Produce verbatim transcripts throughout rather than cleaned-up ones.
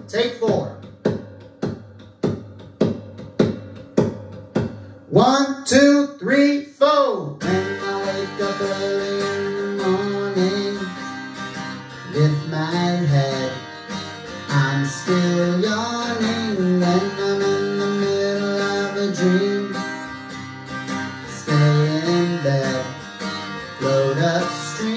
Take four. One, two, three, four. When I wake up early in the morning, lift my head, I'm still yawning. When I'm in the middle of a dream, stay in bed, float upstream.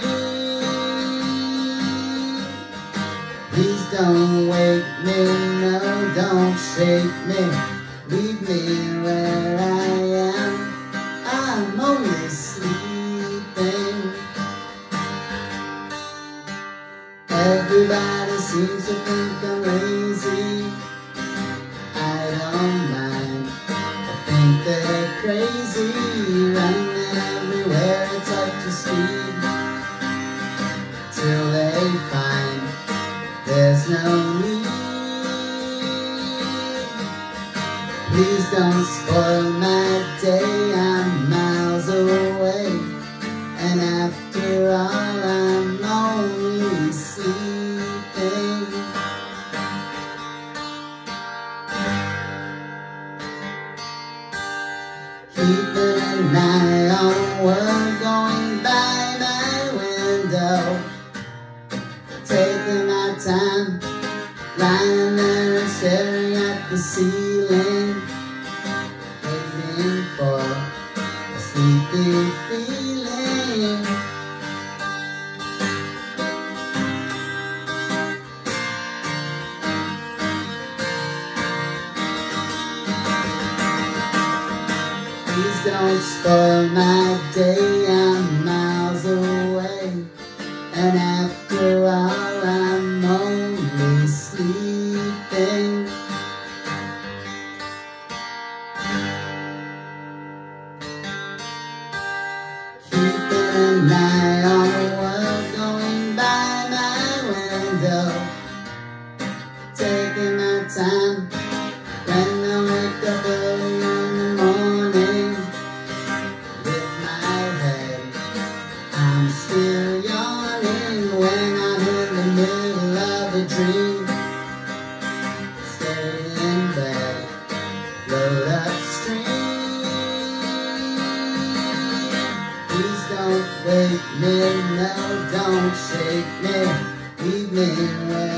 Please don't wake me, no, don't shake me, leave me where I am, I'm only sleeping. Everybody seems to think I'm lazy, I don't mind, I think they're crazy, running everywhere at such a speed, till they find there's no need. Please don't spoil my day, I'm miles away, and after all I'm only sleeping. Keeping an eye on the world going by my window, taking my time, lying there and staring at the ceiling, waiting for a sleepy feeling. Please don't spoil my day, I'm miles away, and after all I'm only sleeping. Keeping an eye on the world going by my window, taking my time when I wake up early in the morning, lift my head, I'm still yawning. When I'm in the middle of a dream, stay in bed, float upstream. Please don't wake me, no, don't shake me, leave me where